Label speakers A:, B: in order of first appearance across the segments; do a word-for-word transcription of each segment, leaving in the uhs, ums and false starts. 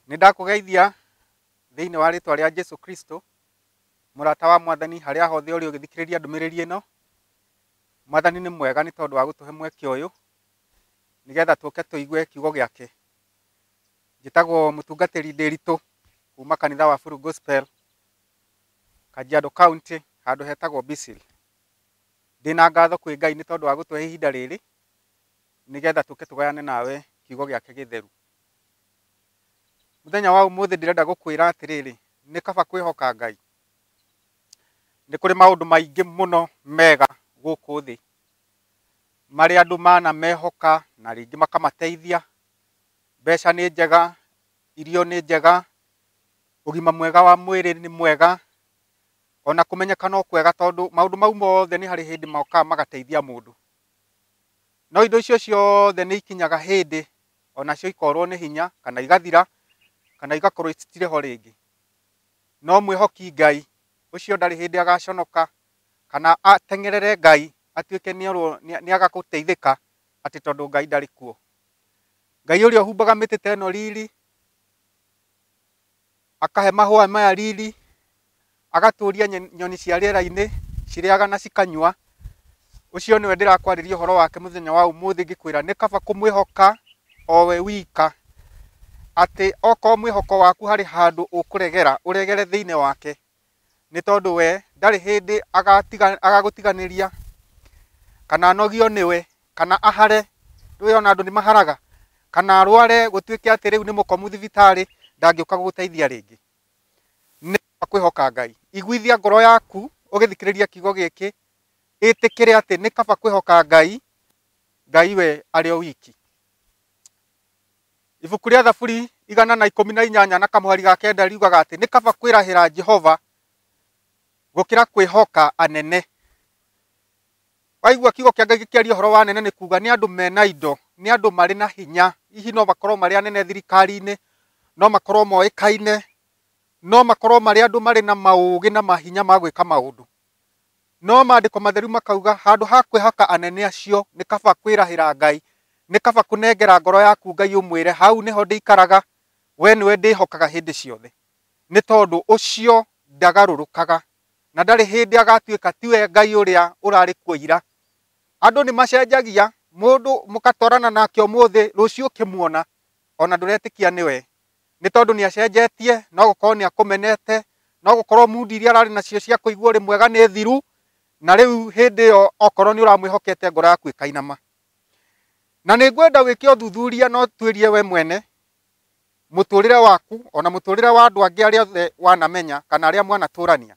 A: Nindakugeithia thiini wa ritwa ria Jesu Kristo murata wa Mwathani haria hothe uri ugithikiriria ndumiriri ino. Mwathani ni mwega ni tondu wa gutuhe mweke uyu nigetha tuke tuigue kiugo giake. Njitagwo mutungatiri Ndiritu kuma kanitha wa Full Gospel Kajiado County handu hetagwo Bissil. Ndina ngatho kwi Ngai ni tondu wa gutuhe ihinda riri nigetha tuke tugayane nawe kiugo giake githeru. Muthenya wa umuthi ndirenda gukwira atiriri ni kaba kwîhoka Ngai. Ni kuri maundu maingi muno mega guku thi mari andu mana mehoka na ringi makamateithia. Mbeca ni njega, irio ni njega, ugima mwega wa mwiri ni mwega, ona kumenyeka no kwega tondu maundu mau mothe ni hari hindi moka magateithia mundu. No indo icio ciothe ni ikinyaga hindi ona cio ikorwo ni hinya kana igathira kana igakorwo itire ho ringi. No mwihoki Ngai ucio ndari hindi agaconoka kana atengerere Ngai atuike ni agaguteithika ati tondu Ngai ndari kuo. Ngai uria humbaga miti teno riri akahe mahua maya riri agaturia nyoni cia riera-ini ciriaga na cikanyua. Ucio niwe ndirakwariria uhoro wake muthenya wa umuthi ngikwira ni kaba kumwihoka owe wika ati oko mwihoko waku hari handu ukuregera uregere thiine wake ni tondu we ndari hindi agatiga agagutiganiria kana nogio niwe kana ahare ndui ona andu ni maharaga kana arware gutuike ati riu ni mukomu thibitari ndangiuka guguteithia ringi. Ni kwîhoka Ngai. Iguithia ngoro yaku ugithikiriria kiugo giki itikire ati ni kaba kwîhoka Ngai. Ngai we ari o wiki. Ibuku ria Thaburi igana na ikumi na inyanya na kamuhari ga kenda riugaga ati ni kaba kwirahira Jehova gukira kwîhoka anene. Waigua kiugo kia Ngai gikiaria horo wa anene ni kuga ni andu mena indo, ni andu mari na hinya. Hihi no makorwo mari anene thirikari-ini, no makorwo moikaine, no makorwo mari andu mari na maugi na mahinya ma gwika maundu. No maandiko matheru makauga handu ha kwîhoka anene acio ni kaba kwirahira Ngai. Ni kaba kunengera ngoro yaku Ngai umwire hau niho ndikaraga, we niwe ndihokaga hindi ciothe ni tondu ucio ndagarũrũkaga na ndari hindi agatuika tiwe Ngai uria urari kuira. Andu ni macenjagia, mundu mukatwarana nake umuthi rucio kimuona ona nduretikia niwe ni tondu ni acenjetie. No gukorwo ni akumenete, no gukorwo mudi iria arari nacio cia kuigua uri mwega ni thiru na riu hindi yo okorwo ni uramwihokete ngoro yaku ikainama. Na ni ngwenda wike uthuthuria no twirie we mwene muturire waku ona muturire wa andu angi aria othe wanamenya kana aria mwanaturania.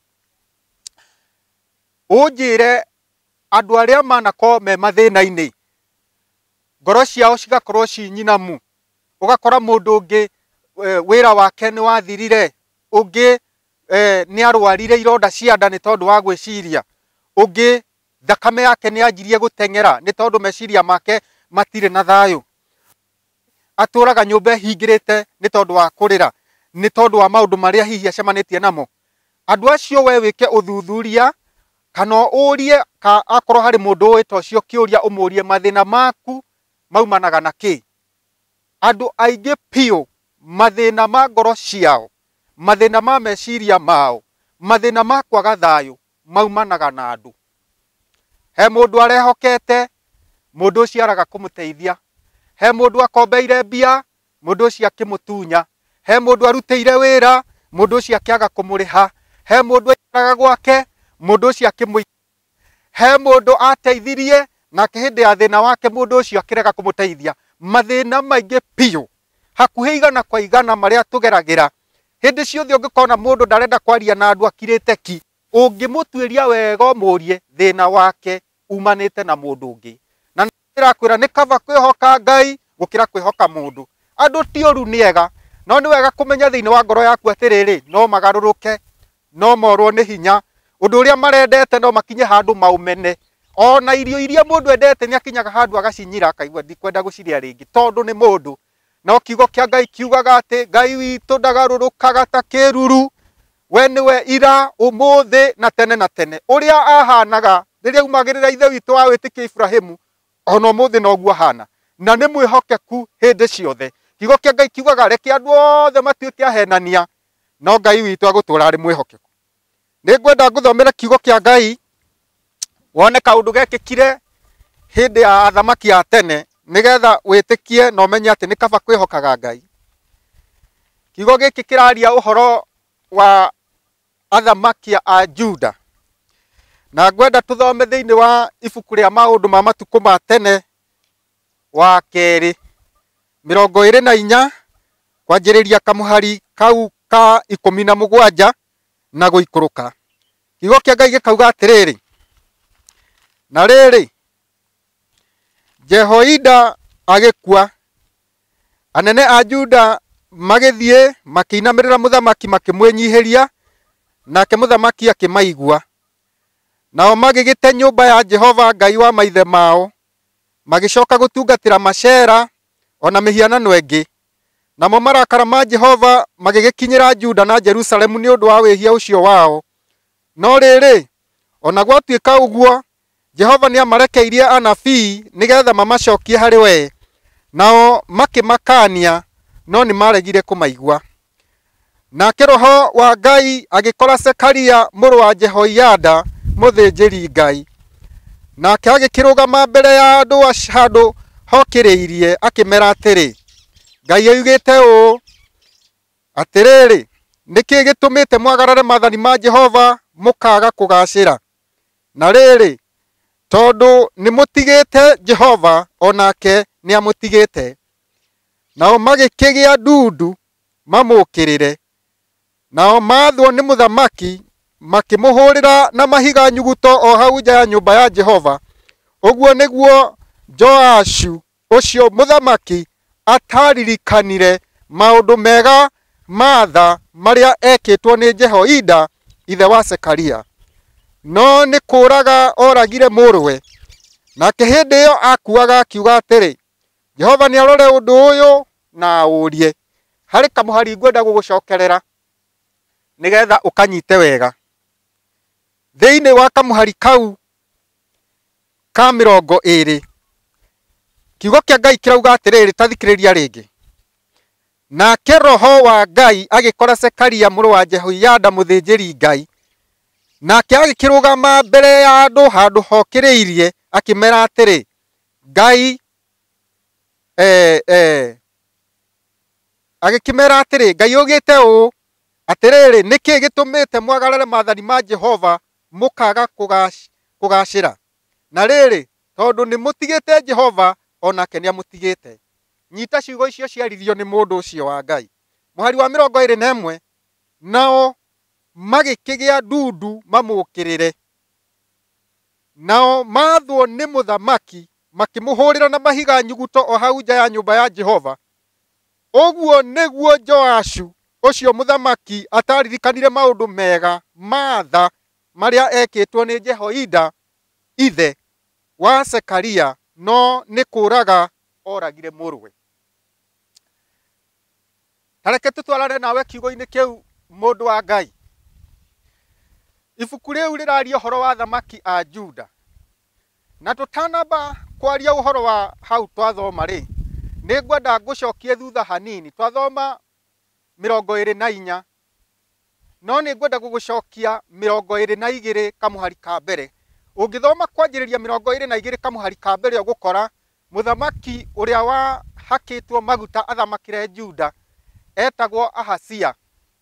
A: Unjire andu aria manako me mathina-ini ngoro ciao cigakorwo ci nyinamu. Ugakora mundu ungi wira wake ni wathirire, ungi ni arwarire ironda cia nda ni tondu wa gwiciria, ungi thakame yake ni anjirie gutengera ni tondu meciria make matire na thayo. Aturaga nyumba hingirite ni tondu wa kurira, ni tondu wa maundu maria hihi acemanitie namo. Andu acio we wike uthuthuria kana urie ka akorwo hari mundu wita ucio kiuria umurie mathina maku maumanaga na ki. Andu aingi pio mathina ma ngoro ciao, mathina ma meciria mao, mathina ma kwaga thayo maumanaga na andu. He mundu arehokete, mundu ucio araga kumuteithia. He mundu akombeire mbia, mundu ucio akimutunya. He mundu arutĩire wĩra, mundu ucio akiaga kumuriha. He mundu aikaraga gwake, mundu ucio akimui. He mundu ateithirie na kihindi ya thina wake mundu ucio akirega kumuteithia. Mathina maingi pio hakuhi igana kwa igana maria tugeragira. Hindi ciothe ungikona mundu ndarenda kwaria na andu akirite ki, ungimutuiria wega umurie thina wake umanite na mundu ungi. Na ndirakwira ni kaba kwîhoka Ngai gukira kwîhoka mundu. Andu ti uru ni ega, no ni wega kumenya thiini wa ngoro yaku atiriri no magarũrũke, no morwo ni hinya. Undu uria marendete no makinye handu maumene. Ona irio iria mundu endete ni akinyaga handu agacinyira akaigua ndikwenda guciria ringi tondu ni mundu. No kiugo kia Ngai kiugaga ati Ngai witu ndagarũrũkaga ta kiruru, we niwe ira umuthi na tene na tene. Uria ahanaga riria umagirira ithe witu wa witikia Ibrahimu ona umuthi noguo ahana na ni mwihokeku hindi ciothe. kiugo kĩa Ngai kiugaga reke andũ othe matuĩke ahenania no Ngai witũ agũtũũra arĩ mwĩhokeku. Nĩngwenda ngũthomere kiugo kĩa Ngai wone kaũndũ gekĩkire hĩndĩ ya athamaki a tene nĩgetha wĩtĩkie na ũmenye atĩ nĩ kaba kwĩhokaga Ngai. Kiugo gĩkĩ kĩraria ũhoro wa athamaki a Juda, na ngwenda tũthome thĩinĩ wa ibuku rĩa maũndũ ma matukũ ma tene wa kerĩ mĩrongo ĩrĩ na inya kwanjĩrĩria kamũhari kau ka ikũmi na mũgwanja na gũikũrũka. Kiugo kĩa Ngai gĩkauga atĩrĩrĩ, na rĩrĩ Jehoida agĩkua, anene a Juda magĩthiĩ makĩinamĩrĩra mũthamaki makĩmwĩnyihĩria, nake mũthamaki akĩmaigua. Nao magĩgĩte nyũmba ya Jehova Ngai wa maithe mao, magĩcoka gũtungatĩra macera ona mĩhianano ĩngĩ. Namo marakara ma Jehova magĩgĩkinyĩra Juda na Jerusalemu nĩ ũndũ wa wĩhia ũcio wao. No rĩrĩ, ona gwatuĩka ũguo, Jehova nĩ amarekeirie anabii nĩgetha mamacokie harĩ we, nao makĩmakania no nĩ maregire kũmaigua. Nake Roho wa Ngai agĩkora Zekaria mũrũ wa Jehoiada mũthĩnjĩri Ngai, nake agĩkĩrũgama mbere ya andũ handũ hokĩrĩirie akĩmera atĩrĩ, Ngai oigĩte ũũ atĩrĩrĩ, nĩkĩ gĩtũmĩte mwagarare maathani ma Jehova mũkaga kũgacĩra? Na rĩrĩ, tondũ nĩmũtigĩte Jehova onake nĩ amũtigĩte. Nao magĩkĩgĩa ndundu mamũkĩrĩre, nao maathwo nĩ mũthamaki makĩmũhũrĩra na mahiga nyuguto o hau nja ya nyũmba ya Jehova. Ũguo nĩguo Joashu ũcio mũthamaki ataririkanire maũndũ mega ma tha marĩa ekĩtwo nĩ Jehoida ithe wa Zekaria, no nĩ kũũraga oragire mũrũwe. Nake hĩndĩ ĩyo akuaga akiuga atĩrĩ, Jehova nĩ arore ũndũ ũyũ na ũrie. Harĩ kamũhari ngwenda gũgũcokerera nĩgetha ũkanyite wega. Thĩinĩ wa kamũhari kau ka mĩrongo ĩrĩ, kiugo kĩa Ngai kĩrauga atĩrĩrĩ, ta thikĩrĩria rĩngĩ. Nake Roho wa Ngai agĩkora Zekaria mũrũ wa Jehoiada mũthĩnjĩri Ngai, nake agĩkĩrũgama mbere ya andũ handũ hokĩrĩirie akĩmera atĩrĩ, Ngai eh, eh, agĩkĩmera atĩrĩ, Ngai oigĩte ũũ atĩrĩrĩ, nĩkĩ gĩtũmĩte mwagarare maathani ma Jehova mũkaga kũgacĩra? Na rĩrĩ, tondũ nĩmũtigĩte Jehova onake nĩ amũtigĩte. Nyita ciugo icio ciaririo nĩ mũndũ ũcio wa Ngai. Mũhari wa mĩrongo ĩrĩ na ĩmwe, nao magĩkĩgĩa ndundu mamũkĩrĩre, nao maathwo nĩ mũthamaki makĩmũhũrĩra na mahiga nyuguto o hau nja ya nyũmba ya Jehova. Ũguo nĩguo Joashu ũcio mũthamaki ataririkanire maũndũ mega ma tha marĩa ekĩtwo nĩ Jehoida ithe wa Zekaria, no nĩ kũũraga oragire mũrũwe. Tareke tũtwarane nawe kiugo-inĩ kĩu mũndũ wa Ngai. Ibuku rĩu rĩraria ũhoro wa athamaki a Juda, na tũtanamba kwaria ũhoro wa hau twathoma rĩ, nĩ ngwenda ngũcokie thutha hanini. Twathoma mĩrongo ĩrĩ na inya, no nĩ ngwenda gũgũcokia mĩrongo ĩrĩ na igĩrĩ kamũhari ka mbere. Ũngĩthoma kwanjĩrĩria mĩrongo ĩrĩ na igĩrĩ kamũhari ka mbere ũgũkora mũthamaki ũrĩa wahakĩtwo maguta athamakĩre Juda etagwo Ahazia,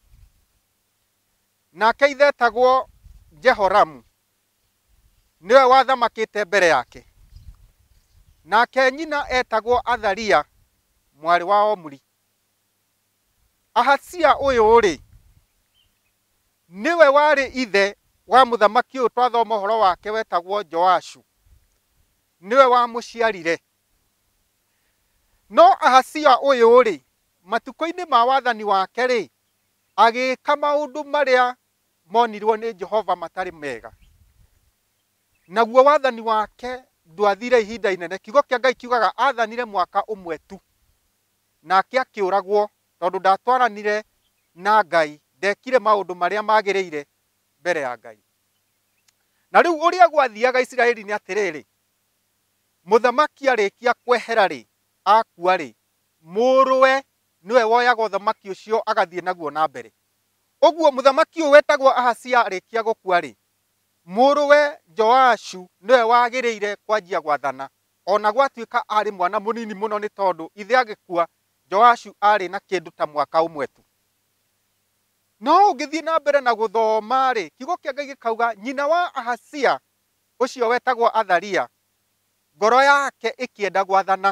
A: nake ithe etagwo Jehoramu, niwe wathamakĩte mbere yake. Nake nyina etagwo Athalia mwarĩ wa Omuri. Ahazia ũyũ rĩ, niwe warĩ ithe wa mũthamaki ũyũ twathoma ũhoro wake wetagwo Joashu, niwe wamũciarire. No Ahazia ũyũ rĩ, matukũ-inĩ ma wathani wake rĩ, agĩka maũndũ marĩa monirwo nĩ Jehova matarĩ mega. Naguo wathani wake ndwathire ihinda inene. Kiugo kĩa Ngai kiugaga athanire mwaka ũmwe tu, nake akĩũragwo tondũ ndatwaranire na Ngai, ndekire maũndũ marĩa magĩrĩire mbere ya Ngai. Na rĩu ũrĩa gwathiaga Isiraeli nĩ atĩrĩrĩ, mũthamaki arĩkia kwehera rĩ, akua rĩ, mũrũwe niwe woyaga ũthamaki ũcio agathiĩ naguo na mbere. Ũguo mũthamaki ũyũ wetagwo Ahazia arĩkia gũkua rĩ, mũrũwe Joashu niwe wagĩrĩire kwanjia gwathana, ona gwatuĩka arĩ mwana mũnini mũno, nĩ tondũ ithe agĩkua Joashu arĩ na kĩndũ ta mwaka ũmwe tu. No ũngĩthiĩ na mbere na gũthoma rĩ, kiugo kĩa Ngai gĩkauga nyina wa Ahazia ũcio wetagwo Athalia, ngoro yake ĩkĩenda gwathana,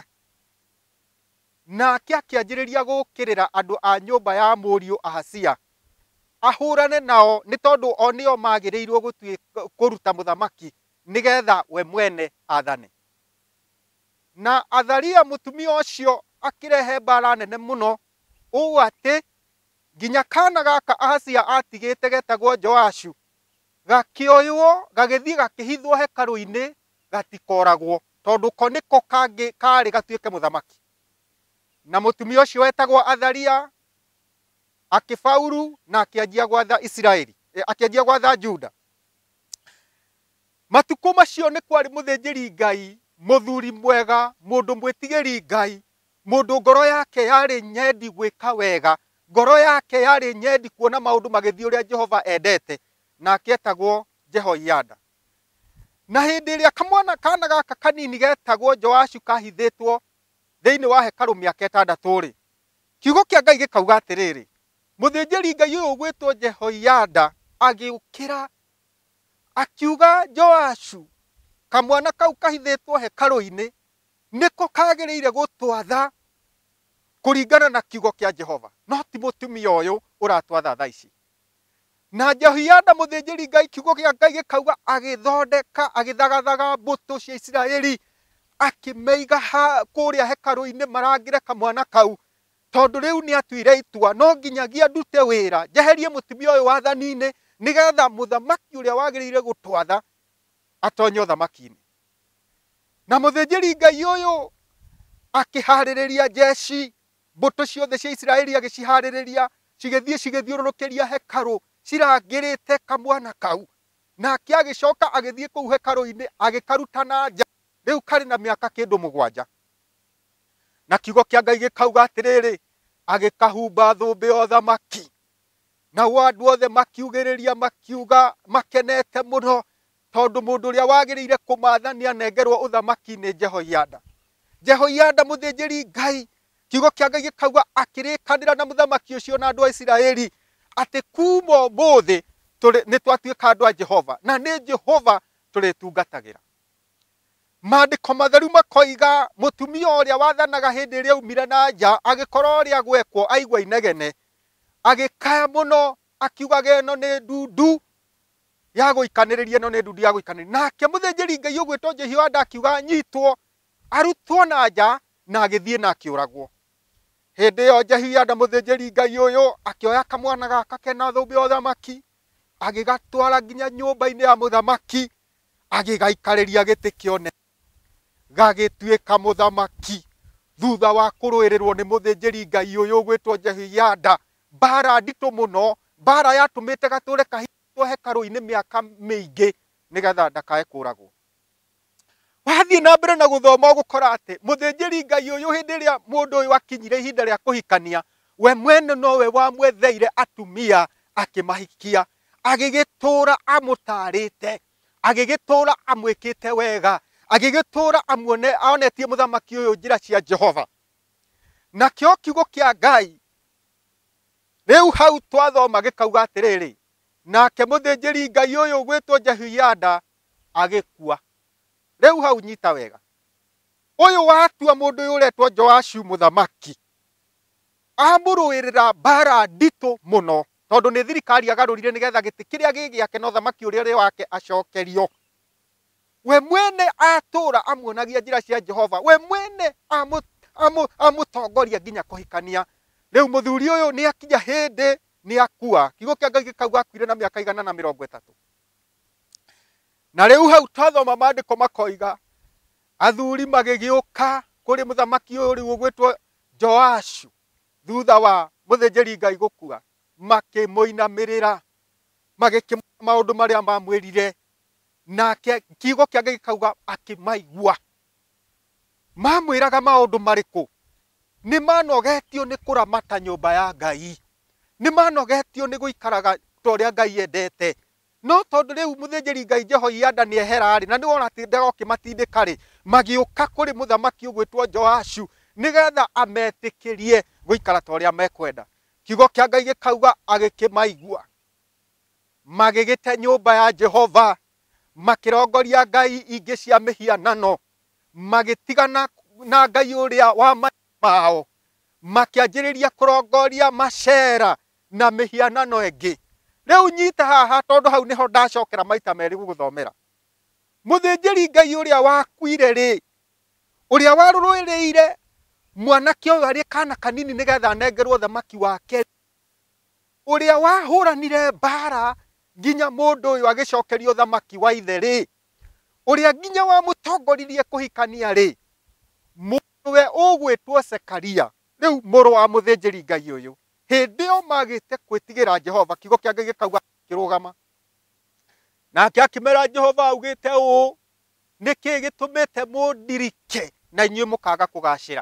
A: nake akĩanjĩrĩria gũũkĩrĩra andũ a nyũmba ya mũriũ Ahazia ahũrane nao, nĩ tondũ o nĩo magĩrĩirwo kũruta mũthamaki nĩgetha we mwene athane. Na Athalia mũtumia ũcio akĩrehe mbara nene mũno, ũũ atĩ nginya kana gaka Ahazia atigĩte getagwo Joashu gakĩoywo gagĩthiĩ gakĩhithwo hekarũ-inĩ gatikoragwo, tondũ ko nĩko kangĩ karĩ gatuĩke mũthamaki. Na mũtumia ũcio wetagwo Athalia akĩbauru na akĩanjia gwatha Isiraeli, akĩanjia gwatha Juda. Matukũ macio nĩ kwarĩ mũthĩnjĩri Ngai mũthuri mwega, mũndũ mwĩtigĩri Ngai, mũndũ ngoro yake yarĩ nyendi gwĩka wega, ngoro yake yarĩ nyendi kuona maũndũ magĩthiĩ ũrĩa Jehova endete, na akĩetagwo Jehoiada. Na hĩndĩ ĩrĩa kamwana kana gaka kanini getagwo Joashu kahithĩtwo thĩinĩ wa hekarũ mĩaka ĩtandatũ rĩ, kiugo kĩa Ngai gĩkauga atĩrĩrĩ, mũthĩnjĩri Ngai ũyũ ũgwĩtwo Jehoiada agĩũkĩra akiuga Joashu, kamwana kau kahithĩtwo hekarũ-inĩ nĩko kagĩrĩire gũtwatha kũringana na kiugo kĩa Jehova, no ti mũtumia ũyũ ũratwatha thaa ici. Na Jehoiada mũthĩnjĩri Ngai, kiugo kĩa Ngai gĩkauga agĩthondeka, agĩthagathaga mbũtũ cia Isiraeli, akĩmeiga kũrĩa hekarũ-inĩ marangĩre kamwana kau, tondũ rĩu nĩ atuire itua no nginyagia ndute wĩra njeherie mũtumia ũyũ wathani-inĩ, nĩgetha mũthamaki ũrĩa wagĩrĩire gũtwatha atonye ũthamaki-inĩ. Na mũthĩnjĩri Ngai ũyũ akĩharĩrĩria jeshi, mbũtũ ciothe cia Isiraeli agĩciharĩrĩria, cigĩthiĩ cigĩthiũrũrũkĩria hekarũ cirangĩrĩte kamwana kau, nake agĩcoka agĩthiĩ kũu hekarũ-inĩ agĩkaruta na nja, rĩu karĩ na mĩaka kĩndũ mũgwanja. Na kiugo kĩa Ngai gĩkauga atĩrĩrĩ, agĩkahumba thũmbĩ ya ũthamaki, nao andũ othe makiugĩrĩria makiuga makenete mũno, tondũ mũndũ ũrĩa wagĩrĩire kũmathania nengerwo ũthamaki nĩ Jehoiada. Jehoiada mũthĩnjĩri Ngai, kiugo kĩa Ngai gĩkauga akĩrĩkanĩra na mũthamaki ũcio na andũ a Isiraeli atĩ kuma ũmũthĩ nĩ twatuĩka andũ a Jehova, na nĩ Jehova tũrĩtungatagĩra. Maandĩko matheru makoiga mũtumia ũrĩa wathanaga hĩndĩ ĩrĩa aumire na nja, agĩkorwo ũrĩa gwekwo aigua inegene, agĩkaya mũno akiugaga ĩno nĩ ndundu ya gũikanĩrĩria, ĩno nĩ ndundu ya gũikanĩrĩria. Nake mũthĩnjĩri Ngai ũgwĩtwo Jehoiada akiuga anyitwo arutwo na nja na agĩthiĩ na akĩũragwo. Hĩndĩ ĩyo Jehoiada mũthĩnjĩri Ngai ũyũ akĩoya kamwana gaka kena thũmbĩ ya ũthamaki, agĩgatwara nginya nyũmba-inĩ ya mũthamaki, agĩgaikarĩria gĩtĩ kĩone, gagĩtuĩka mũthamaki thutha wa kũrũĩrĩrwo nĩ mũthĩnjĩri Ngai ũyũ ũgwĩtwo Jehoiada. Mbara nditũ mũno, mbara yatũmĩte gatũre kahithĩtwo hekarũ-inĩ mĩaka mĩingĩ nĩgetha ndakae kũragwo. Wathiĩ na mbere na gũthoma ũgũkora atĩ mũthĩnjĩri Ngai ũyũ hĩndĩ ĩrĩa mũndũ ũyũ akinyire ihinda rĩa kũhikania, we mwene nowe wamwetheire atumia akĩmahikia, agĩgĩtũra amũtarĩte, agĩgĩtũra amwĩkĩte wega, agĩgĩtũra amuone aonetie mũthamaki ũyũ njĩra cia Jehova. Nakĩo kiugo kĩa Ngai rĩu hau twathoma gĩkauga atĩrĩrĩ, nake mũthĩnjĩri Ngai ũyũ gwĩtwo Jehoiada agĩkua. Rĩu hau nyita wega, ũyũ watua mũndũ ũyũ ũretwo Joashu mũthamaki amũrũĩrĩra mbara nditũ mũno, tondũ nĩ thirikari agarũrire nĩgetha gĩtĩ kĩrĩa gĩgĩake na ũthamaki ũrĩa ũrĩ wake acokerio. We mwene atũra amuonagia njĩra cia Jehova, we mwene amũtongoria nginya kũhikania. Rĩu mũthuri ũyũ nĩ akinya hĩndĩ nĩ akua. Kiugo kĩa Ngai gĩkauga akuire na mĩaka igana na mĩrongo ĩtatũ. Na rĩu hau twathoma maandĩko makoiga athuri magĩgĩũka kũrĩ mũthamaki ũyũ rĩu ũgwĩtwo Joashu thutha wa mũthĩnjĩri Ngai gũkua, makĩmũinamĩrĩra, magĩkĩmwĩra maũndũ marĩa mamwĩrire, nake kiugo kĩa Ngai gĩkauga akĩmaigua. Mamwĩraga maũndũ marĩkũ? nĩ manogetio nĩ kũramata nyũmba ya Ngai, nĩ manogetio nĩ gũikaraga ta ũrĩa Ngai endete. No tondũ rĩu mũthĩnjĩri Ngai Jehoiada nĩ eherarĩ, na nĩ wona atĩ ndegokĩmatindĩkarĩ, magĩũka kũrĩ mũthamaki ũgwĩtwo Joashu nĩgetha ametĩkĩrie gũikara ta ũrĩa mekwenda. Kiugo kĩa Ngai gĩkauga agĩkĩmaigua, magĩgĩte nyũmba ya Jehova, makĩrongoria ngai ingĩ cia mĩhianano, magĩtigana na Ngai ũrĩa wa mao, makĩanjĩrĩria kũrongoria macera na mĩhianano ĩngĩ. Rĩu nyita haha tondũ hau nĩho ndacokera maita merĩ gũgũthomera. Mũthĩnjĩri Ngai ũrĩa wakuire rĩ, ũrĩa warũĩrĩire mwanake ũyũ arĩ kana kanini nĩgetha anengerwo thamaki wake, ũrĩa wahũranire mbara nginya mũndũ ũyũ agĩcokerio thamaki wa ithe rĩ, ũrĩa nginya wamũtongoririe kũhikania rĩ, mũndũ we ũgwĩtwo Zekaria, rĩu mũrũ wa mũthĩnjĩri Ngai ũyũ, hĩndĩ ĩyo magĩte kwĩtigĩra Jehova, kiugo kĩa Ngai gĩkauga akĩrũgama. Nake akĩmera Jehova augĩte ũũ, nĩkĩ gĩtũmĩte mũndirike na inyuĩ mũkaga kũgacĩra?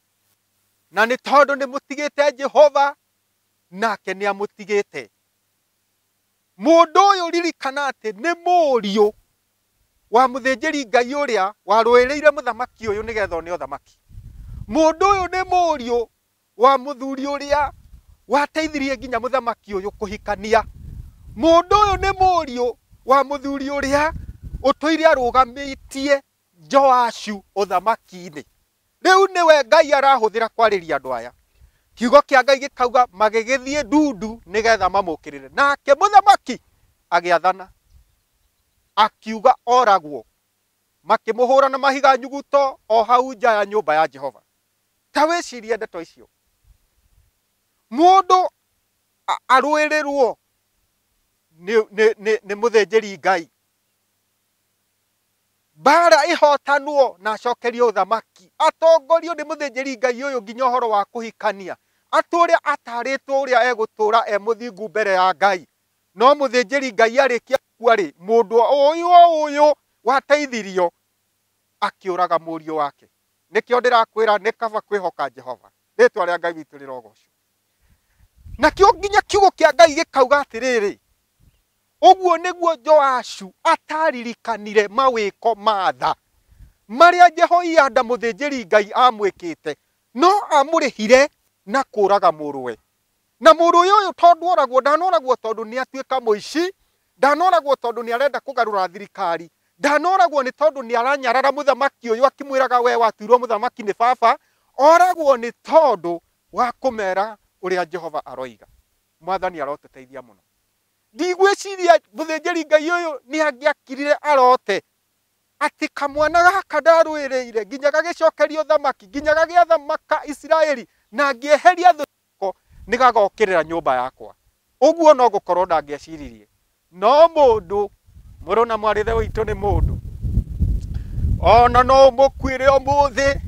A: Na nĩ tondũ nĩ mũtigĩte Jehova, nake nĩ amũtigĩte. Mũndũ ũyũ ririkana atĩ nĩ mũriũ wa mũthĩnjĩri Ngai ũrĩa warũĩrĩire mũthamaki ũyũ nĩgetha one ũthamaki. Mũndũ ũyũ nĩ mũriũ wa mũthuri ũrĩa wateithirie nginya mũthamaki ũyũ kũhikania. Mũndũ ũyũ nĩ mũriũ wa mũthuri ũrĩa ũtũire arũgamĩtie Joashu ũthamaki-inĩ. Rĩu nĩwe Ngai arahũthĩra kwarĩria andũ aya. Kiugo kĩa Ngai gĩkauga magĩgĩthiĩ ndundu nĩgetha mamũkĩrĩre. Nake mũthamaki agĩathana, akiuga oragwo. Makĩmũhũra na mahiga nyuguto o hau nja ya nyũmba ya Jehova. Ta wĩcirie ndeto icio. Mũndũ arũĩrĩrwo nĩ nĩ nĩ mũthĩnjĩri Ngai, mbara ihotanwo na acokerio ũthamaki, atongorio nĩ mũthĩnjĩri Ngai ũyũ nginya ũhoro wa kũhikania, atũre atarĩtwo ũrĩa egũtũra e mũthingu mbere ya Ngai. No mũthĩnjĩri Ngai arĩkia kuarĩ, mũndũ ũyũ ũyũ wateithirio akĩũraga mũriũ wake. Nĩkĩo ndĩrakwĩra nĩ kaba kwĩhoka Jehova, rĩtwa rĩa Ngai witũ rĩrogocwo. Nakĩo nginya kiugo kĩa Ngai gĩkauga atĩrĩrĩ, ũguo nĩguo Joashu ataririkanire mawĩko ma tha marĩa Jehoiada mũthĩnjĩri Ngai amwĩkĩte, no amũrĩhire na kũraga mũrũwe. Na mũrũ ũyũ tondũ oragwo, ndanoragwo tondũ nĩ atuĩka mũici, ndanoragwo tondũ nĩ arenda kũgarũra thirikari, ndanoragwo nĩ tondũ nĩ aranyarara mũthamaki ũyũ akĩmwĩraga we watuirwo mũthamaki nĩ baba, oragwo nĩ tondũ wa kũmera ũrĩa Jehova aroiga. Mwathani arotũteithia mũno. Ndigwĩciria mũthĩnjĩri Ngai ũyũ nĩ angĩakirire arote atĩ kamwana gaka ndarũĩrĩire nginya gagĩcokerio thamaki, nginya gagĩathamaka Isiraeli, na ngĩeheria thũko nĩ gagokĩrĩra nyũmba yakwa. Ũguo no gũkorwo ndangĩeciririe. No mũndũ, mũrũ na mwarĩthe witũ nĩ mũndũ, ona no mũkuĩre ũmũthĩ,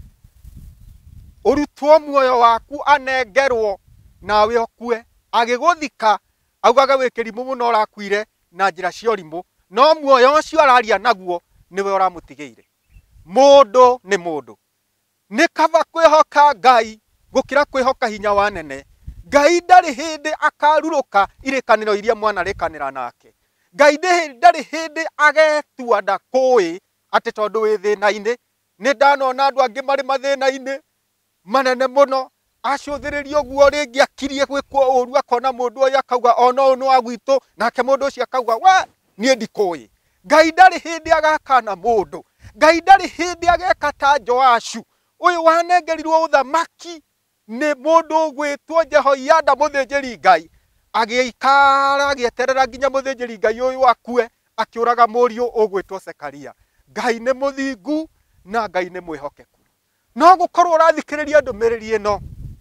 A: ũrutwo muoyo waku anengerwo nawe ũkue, agĩgũthika augaga wĩ kĩrimũ mũno ũrakuire na njĩra cia ũrimũ, no muoyo ũcio araria naguo nĩwe ũramũtigĩire. Mũndũ nĩ mũndũ. Nĩ kaba kwĩhoka Ngai gũkĩra kwĩhoka hinya wa nene. Ngai ndarĩ hĩndĩ akarurũka irĩkanĩro iria mwanarĩkanĩra nake. Ngai ndarĩ hĩndĩ agetua ndakũĩ atĩ tondũ wĩ thĩna-inĩ. Nĩ ndanona andũ angĩ marĩ mathĩna-inĩ manene mũno, acũthĩrĩrio guo rĩngĩ akirie gwĩkwo ũru, akona mũndũ ũyũ akauga ona ũyũ nĩ wa gwitũ, nake mũndũ ũcio akauga we niĩ ndikũĩ. Ngai ndarĩ hĩndĩ agakana mũndũ. Ngai ndarĩ hĩndĩ ageka ta Joashu ũyũ wanengerirwo ũthamaki nĩ mũndũ ũgwĩtwo Jehoiada mũthĩnjĩri Ngai, agĩikara agĩeterera nginya mũthĩnjĩri Ngai ũyũ akue, akĩũraga mũriũ ũgwĩtwo Zekaria. Ngai nĩ mũthingu na Ngai nĩ mwĩhokeku. No gũkorwo ũrathikĩrĩria ndũmĩrĩri ĩno,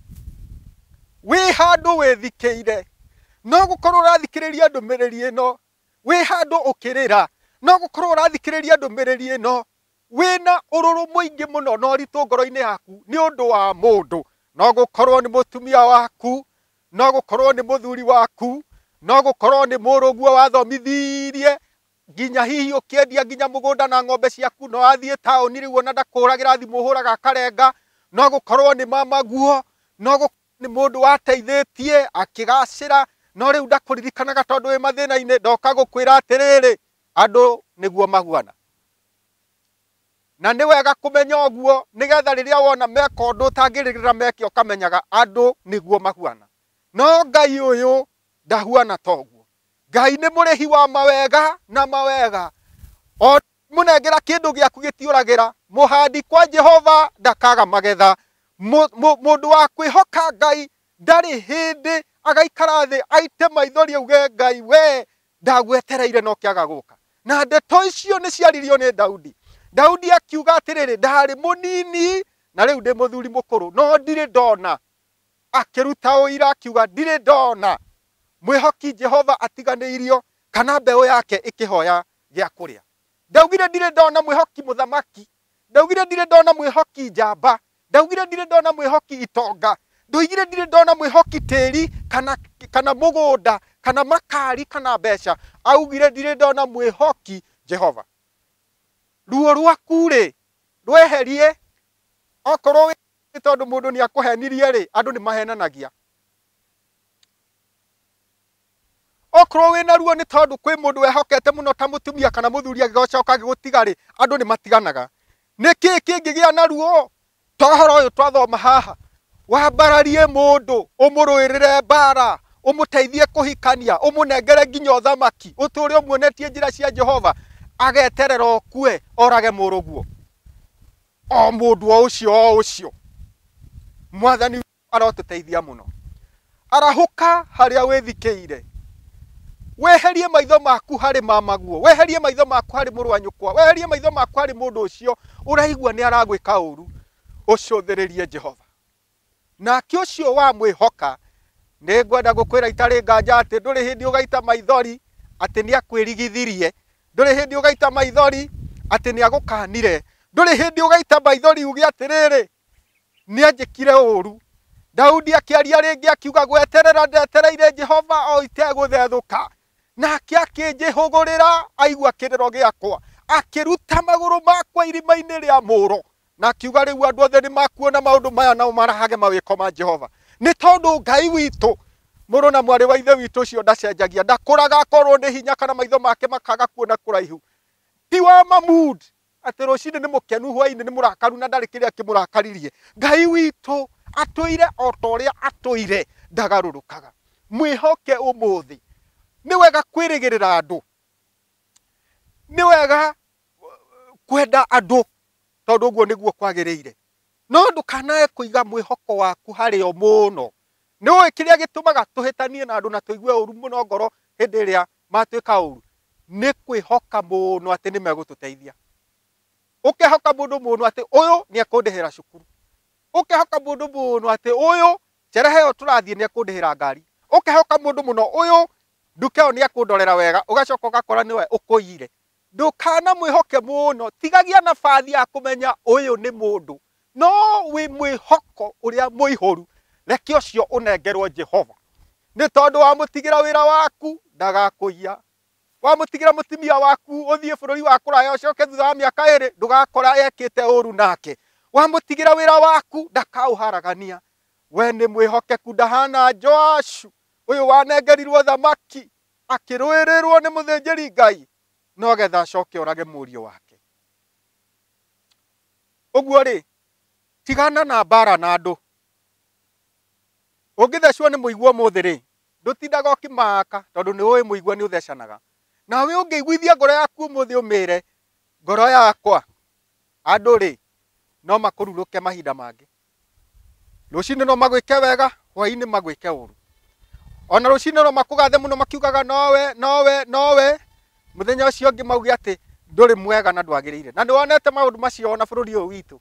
A: wĩ handũ wĩthikĩire, no gũkorwo ũrathikĩrĩria ndũmĩrĩri ĩno, wĩ handũ ũkĩrĩra, no gũkorwo ũrathikĩrĩria ndũmĩrĩri ĩno, wĩna ũrũrũ mũingĩ mũno na ũritũ ngoro-inĩ yaku nĩ ũndũ wa mũndũ. No gũkorwo nĩ mũtumia waku, no gũkorwo nĩ mũthuri waku, no gũkorwo nĩ mũrũguo wathomithirie, nginya hihi ũkĩendia nginya mũgũnda na ng'ombe ciaku, no athiĩ taũni rĩu ona ndakũragĩra thimũ ũhũraga akarenga, no gũkorwo nĩ mamaguo, no gũkorwo nĩ mũndũ wateithĩtie akĩgacĩra, no rĩu ndakũririkanaga tondũ wĩ mathĩna-inĩ, ndoka gũkwĩra atĩrĩrĩ, andũ nĩguo mahuana. Na nĩ wega kũmenya ũguo, nĩgetha rĩrĩa wona meka ũndũ ũtangĩrĩgĩrĩra meke ũkamenyaga andũ nĩguo mahuana. No Ngai ũyũ ndahuana ta ũguo. Ngai nĩ mũrĩhi wa mawega na mawega. O mũnengera kĩndũ gĩaku gĩtiũragĩra, mũhandi kwa Jehova ndakaga magetha. Mũndũ wa kwĩhoka Ngai ndarĩ hĩndĩ agaikara thĩ aite maithori auge Ngai we ndagwetereire no kĩaga gũka. Na ndeto icio nĩ ciaririo nĩ Daudi. Daudi akiuga atĩrĩrĩ, ndarĩ mũnini na rĩu ndĩ mũthuri mũkũrũ, no ndirĩ ndona. Akĩruta ũira akiuga ndirĩ ndona mwĩhoki Jehova atiganĩirio kana mbeũ yake ĩkĩhoya gĩa kũrĩa. Ndaugire ndirĩ ndona mwĩhoki mũthamaki, ndaugire ndirĩ ndona mwĩhoki njamba, ndaugire ndirĩ ndona mwĩhoki itonga, ndoigire ndirĩ ndona mwĩhoki tĩri kana kana mũgũnda kana makari kana mbeca, augire ndirĩ ndona mwĩhoki Jehova. Ruo rwaku rĩ rweherie, okorwo tondũ mũndũ nĩ akũhenirie rĩ, andũ nĩ mahenanagia. Okorwo wĩna ruo nĩ tondũ kwĩ mũndũ wehokete mũno ta mũtumia kana mũthuri agĩcoka agĩgũtiga rĩ, andũ nĩ matiganaga. Nĩkĩ kĩngĩgĩa na ruo? Tohoro ũyũ twathoma haha, wambararie mũndũ, ũmũrũĩrĩre mbara, ũmũteithie kũhikania, ũmũnengere nginya ũthamaki, ũtũũre ũmuonetie njĩra cia Jehova, ageterera ũkue orage mũrũguo. O mũndũ o ũcio o ũcio. Mwathani arotũteithia mũno. Arahũka harĩa wĩthikĩire. Weherie maitho maku harĩ mamaguo, weherie maitho maku harĩ mũrũ wa nyũkwa, weherie maitho maku harĩ mũndũ ũcio ũraigua nĩ aragwĩka ũru. Ũcũthĩrĩrie Jehova. Nake ũcio wa mwĩhoka nĩ ngwenda gũkwĩra itarĩ nganja atĩ ndũrĩ hĩndĩ ũgaita maithori atĩ nĩ akwĩrigithirie, ndũrĩ hĩndĩ ũgaita maithori atĩ nĩ agũkanire, ndũrĩ hĩndĩ ũgaita maithori uge atĩrĩrĩ nĩ anjĩkire ũru. Daudi akĩaria rĩngĩ akiuga gweterera ndetereire Jehova o itegũthethũka, nake akĩnjĩhũgũrĩra aigua kĩrĩro gĩakwa, akĩruta magũrũ makwa irima-inĩ rĩa mũũro, na akiuga rĩu andũ othe nĩ makuona maũndũ maya nao marahage mawĩko ma Jehova. Nĩ tondũ Ngai witũ, mũrũ na mwarĩ wa ithe witũ ũcio ndacenjagia, ndakũraga akorwo nĩ hinya kana maitho make makaga kuona kũraihu. Ti wa mamud atĩ rũcinĩ nĩ mũkenu, hwainĩ nĩ mũrakaru na ndarĩ kĩrĩa kĩmũrakaririe. Ngai witũ atũire o ta ũrĩa atũire, ndagarũrũkaga. Mwĩhoke ũmũthĩ. Nĩ wega kwĩrĩgĩrĩra andũ, nĩ wega kwenda andũ tondũ ũguo nĩguo kwagĩrĩire, no ndũkanae kũiga mwĩhoko waku harĩ o mũno. Nĩ ũĩ kĩrĩa gĩtũmaga tũhĩtanie na andũ na tũigue ũru mũno ngoro hĩndĩ ĩrĩa matuĩka ũru? Nĩ kwĩhoka mũno atĩ nĩ megũtũteithia. Ũkehoka mũndũ mũno atĩ ũyũ nĩ ekũndĩhĩra cukuru, ũkehoka mũndũ mũno atĩ ũyũ cerehe ĩyo tũrathiĩ nĩ ekũndĩhĩra ngari, ũkehoka mũndũ mũno ũyũ nduka ĩyo nĩ ekũndorera wega, ũgacoka ũgakora nĩwe ũkũiyire. Ndũkana mwĩhoke mũno, tigagia nabathi ya kũmenya ũyũ nĩ mũndũ, no wĩ mwĩhoko ũrĩa mũihũru, reke ũcio ũnengerwo Jehova. Nĩ tondũ wamũtigĩra wĩra waku ndagakũiya, wamũtigĩra mũtumia waku ũthiĩ bũrũri wa kũraya ũcoke thutha wa mĩaka ĩrĩ ndũgakora ekĩte ũru nake, wamũtigĩra wĩra waku ndakaũharagania. We nĩ mwĩhokeku, ndahana Joashu ũyũ wanengerirwo thamaki akĩrũĩrĩrwo nĩ mũthĩnjĩri Ngai, no getha acoke orage mũriũ wake. Ũguo rĩ, tigana na mbara na andũ. Ũngĩthecwo nĩ mũigua mũthĩ rĩ, ndũtindaga ũkĩmaka tondũ nĩ ũĩ mũigua nĩ ũthecanaga. Nawe ũngĩiguithia ngoro yaku ũmũthĩ ũmĩre, ngoro yakwa, andũ rĩ no makũrũrũke mahinda mangĩ. Rũcinĩ no magwĩke wega, hwainĩ magwĩke ũru. Ona rũcinĩ no makũgathe mũno makiugaga nowe nowe nowe, mũthenya ũcio ũngĩ mauge atĩ ndũrĩ mwega na ndwagĩrĩire. Na nĩwonete maũndũ macio na bũrũri ũyũ witũ.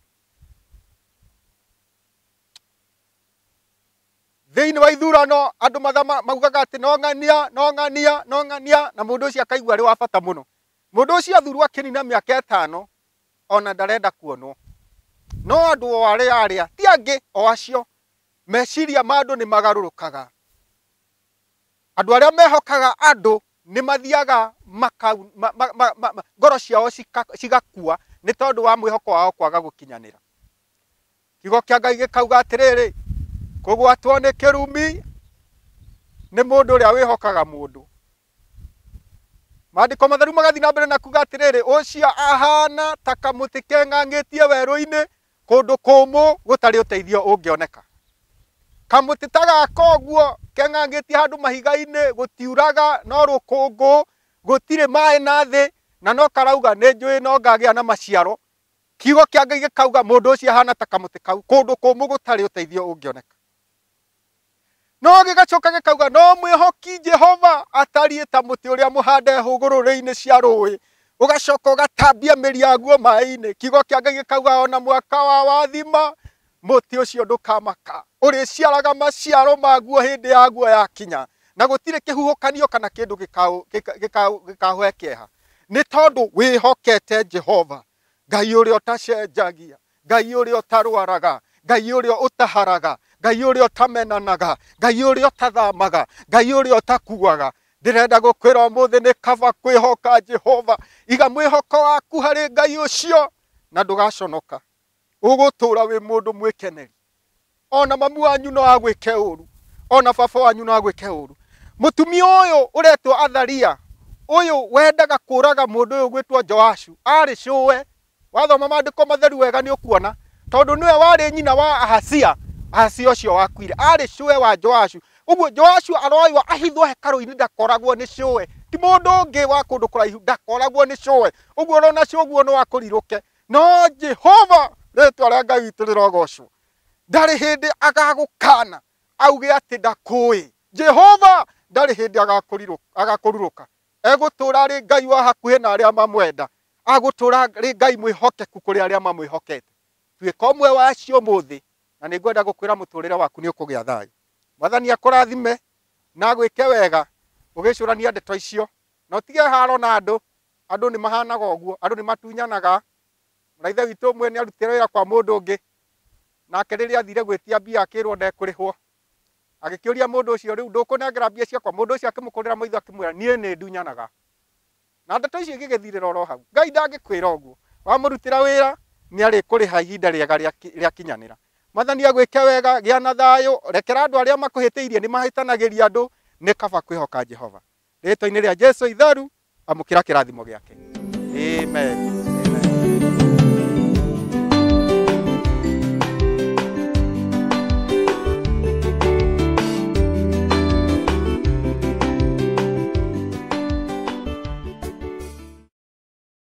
A: Thĩinĩ wa ithurano andũ mathama maugaga atĩ no ng'ania no ng'ania no ng'ania, na mũndũ ũcio akaigua arĩ wa bata mũno. Mũndũ ũcio athurwo akĩnina mĩaka ĩtano ona ndarenda kuonwo. No andũ o arĩa arĩa ti angĩ o acio, meciria ma andũ nĩ magarũrũkaga. Andũ arĩa mehokaga andũ nĩ mathiaga ngoro ciao cigakua nĩ tondũ wa mwĩhoko wao kwaga gũkinyanĩra. kiugo kia Ngai gikauga atiriri kugwatwo ni kirumi ni mundu uria wihokaga mundu. Maandiko matheru magathi na mbere na kuga atiriri ucio ahana ta kamuti keng'ang'ĩtie werũ-inĩ kundu kumu gutari uteithio ungioneka. Kamuti ta gaka ũguo keng'ang'ĩtie handu mahiga-inĩ gutiuraga no rũkũngũ gutire maĩ na thĩ na no karauga nĩ njũĩ no ngagĩa na maciaro. Kiugo kia Ngai gikauga mundu ucio ahana ta kamuti kau kundu kumu gutari uteithio ungioneka. No gigacoka gikauga no mwĩhoki Jehova atariĩ ta mũtĩ ũrĩa mũhande hũgũrũrũ-inĩ cia rũĩ ugacoka ugatambia mĩri yaguo maĩ-inĩ. Kiugo kia Ngai gikauga ona mwaka wa wathima mũtĩ ũcio ndũkamaka, ũrĩciaraga maciaro maguo hĩndĩ yaguo yakinya na gũtirĩ kĩhuhũkanio kana kĩndũ gĩkahũe kĩeha, nĩ tondũ wĩhokete Jehova, Ngai ũrĩa ũtacenjagia, Ngai ũrĩa ũtarwaraga, Ngai ũrĩa ũtaharaga, Ngai ũrĩa ũtamenanaga, Ngai ũrĩa ũtathamaga, Ngai ũrĩa ũtakuaga. Ndĩrenda gũkwĩra ũmũthĩ nĩ kaba kwĩhoka Jehova. Iga mwĩhoko waku harĩ Ngai ũcio na ndũgaconoka. Ũgũtũũra wĩ mũndũ mwĩkeneri. Ona mamu wanyu no agwĩke ũru, ona baba wanyu no agwĩke ũru. Mũtumia ũyũ ũretwo Athalia, ũyũ wendaga kũraga mũndũ ũyũ gwĩtwo Joashu, arĩ cũwe. Wathoma maandĩko matheru wega nĩ ũkuona, tondũ nĩwe warĩ nyina wa Ahazia. Ahazia ũcio wakuire arĩ cũwe wa Joashu. Ũguo Joashu aroiwa ahithwo hekarũ-inĩ ndakoragwo nĩ cũwe, ti mũndũ ũngĩ wa kũndũ kũraihu, ndakoragwo nĩ cũwe. Ũguo ũrona cũguo nĩ wa kũrirũke, no Jehova rĩtwa rĩa Ngai witũ rĩrogocwo ndarĩ hĩndĩ agagũkana auge atĩ ndakũĩ. Jehova ndarĩ hĩndĩ agakũrurũka, egũtũũra arĩ Ngai wa hakuhĩ na arĩa mamwenda, agũtũũra arĩ Ngai mwĩhokeku kũrĩ arĩa mamwĩhokete. Tuĩka ũmwe wacio ũmũthĩ na nĩ ngwenda gũkwĩra mũtũũrĩre waku nĩ ũkũgĩa thayũ. Mwathani akũrathime na gwĩke wega ũgĩcũrania ndeto icio, na ũtige haro na andũ. Andũ nĩ mahanaga ũguo, andũ nĩ matunyanaga. Mũraithe witũ ũmwe nĩ arutĩra wĩra kwa mũndũ ũngĩ, nake rĩrĩa athire gwĩtia mbia akĩrwo ndekũrĩhwo, agĩkĩũria mũndũ ũcio rĩu ndũkũnengera mbia ciakwa. Mũndũ ũcio akĩmũkũrĩra maitho akĩmwĩra niĩ nĩ ndunyanaga. Na ndeto icio igĩgĩthirĩra oro hau. Ngai ndangĩkwĩra ũguo, wamũrutĩra wĩra nĩ arĩkũrĩha ihinda rĩega rĩakinyanĩra. Mwathani agwĩke wega, gĩa na thayũ, rekera andũ arĩa makũhĩtĩirie nĩ mahĩtanagĩria andũ, nĩ kaba kwĩhoka Jehova. Rĩĩtwa-inĩ rĩa Jesũ itheru amũkĩra kĩrathimo gĩake. Amen.